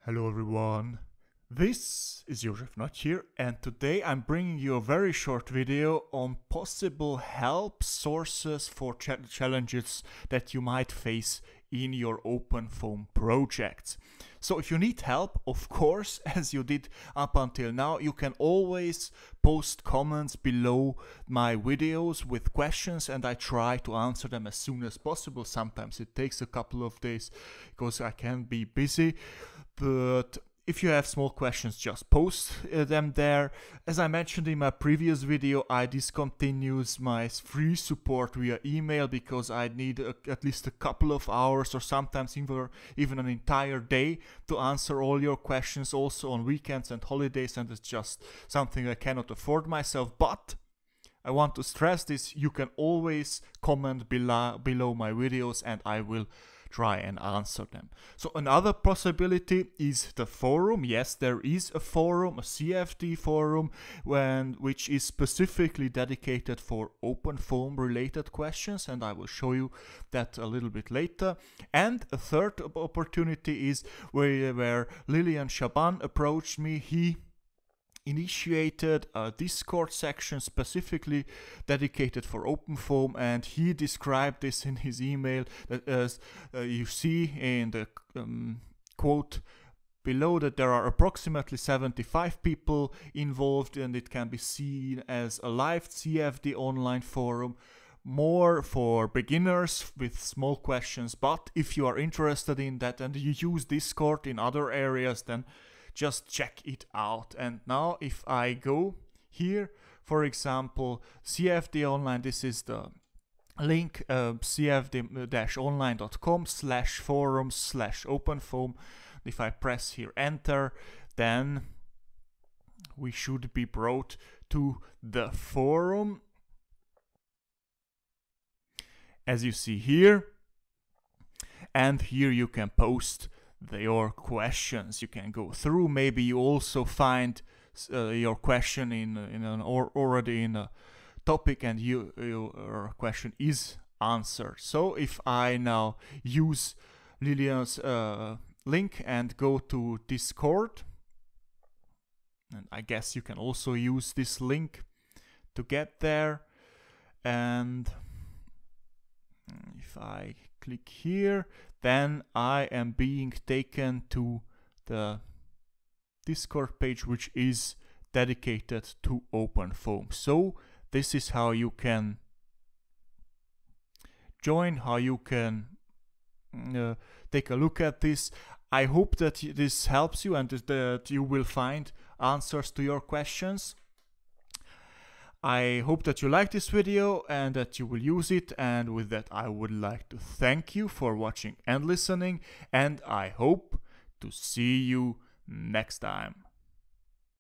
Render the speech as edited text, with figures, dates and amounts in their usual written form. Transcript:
Hello everyone, this is Joseph Not here, and today I'm bringing you a very short video on possible help sources for challenges that you might face in your OpenFOAM projects. So if you need help, of course, as you did up until now, you can always post comments below my videos with questions, and I try to answer them as soon as possible. Sometimes it takes a couple of days because I can be busy, but if you have small questions, just post them there. As I mentioned in my previous video, I discontinued my free support via email because I need at least a couple of hours or sometimes even an entire day to answer all your questions, also on weekends and holidays, and it's just something I cannot afford myself. But I want to stress this: you can always comment below my videos and I will try and answer them. So another possibility is the forum. Yes, there is a forum, a CFD forum, which is specifically dedicated for OpenFOAM related questions, and I will show you that a little bit later. And a third opportunity is where Lilian Shaban approached me. He initiated a Discord section specifically dedicated for OpenFOAM, and he described this in his email that, as you see in the quote below, that there are approximately 75 people involved, and it can be seen as a live CFD online forum, more for beginners with small questions. But if you are interested in that and you use Discord in other areas, then just check it out. And now if I go here, for example, CFD Online, this is the link, cfd-online.com/forums/OpenFOAM. If I press here enter, then we should be brought to the forum, as you see here. And here you can post your questions. You can go through. Maybe you also find your question already in a topic, and your question is answered. So if I now use Lilian's link and go to Discord, and I guess you can also use this link to get there, and if I click here, then I am being taken to the Discord page, which is dedicated to OpenFOAM. So this is how you can join, how you can take a look at this. I hope that this helps you and that you will find answers to your questions. I hope that you like this video and that you will use it, and with that I would like to thank you for watching and listening, and I hope to see you next time.